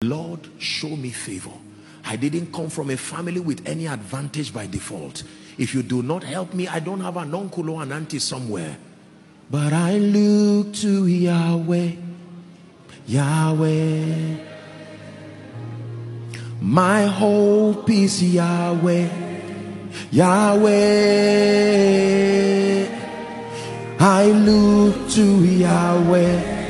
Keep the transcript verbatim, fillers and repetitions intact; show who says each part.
Speaker 1: Lord, show me favor. I didn't come from a family with any advantage by default. If you do not help me, I don't have an uncle or an auntie somewhere. But I look to Yahweh, Yahweh. My hope is Yahweh, Yahweh. I look to Yahweh,